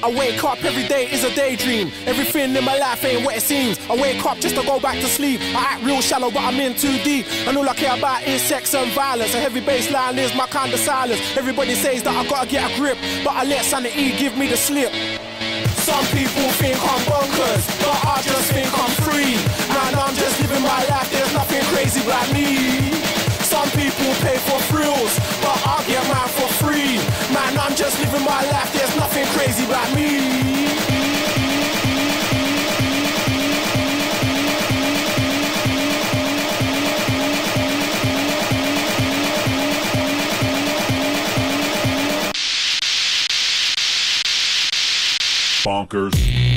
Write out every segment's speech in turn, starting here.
I wake up every day is a daydream. Everything in my life ain't what it seems. I wake up just to go back to sleep. I act real shallow but I'm in too deep. And all I care about is sex and violence. A heavy bass line is my kind of silence. Everybody says that I gotta get a grip, but I let sanity give me the slip. Some people think I'm bonkers, but I just think I'm free. Man, I'm just living my life, there's nothing crazy about me. Some people pay for thrills, but I get mine for free. Man, I'm just living my life, there's nothing crazy about me. Bonkers.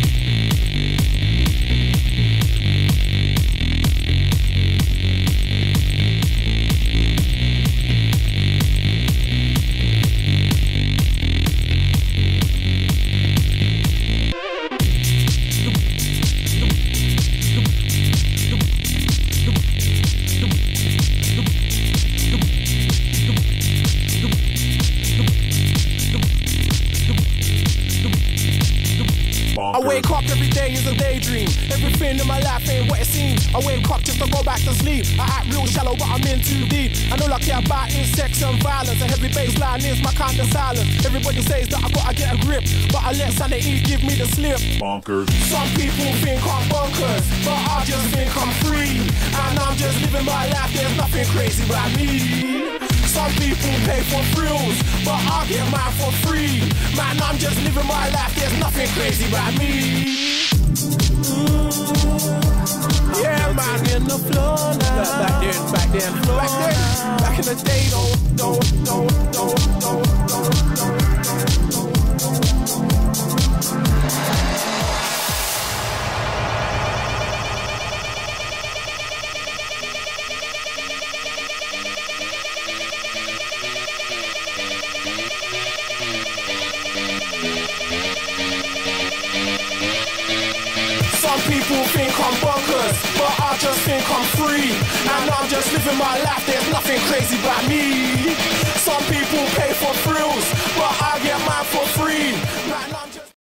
I wake up every day is a daydream. Everything in my life ain't what it seems. I wake up just to go back to sleep. I act real shallow but I'm in too deep. And all I care about is sex and violence. A heavy bass line is my kind of silence. Everybody says that I gotta get a grip, but I let sanity give me the slip. Bonkers. Some people think I'm bonkers, but I just think I'm free. And I'm just living my life, there's nothing crazy about me. Some people pay for thrills, but I get mine for free. Man, I'm just living my life, there's nothing crazy about me. Yeah, man, in the floor now. Back in the day, Some people think I'm bonkers, but I just think I'm free. And I'm just living my life, there's nothing crazy about me.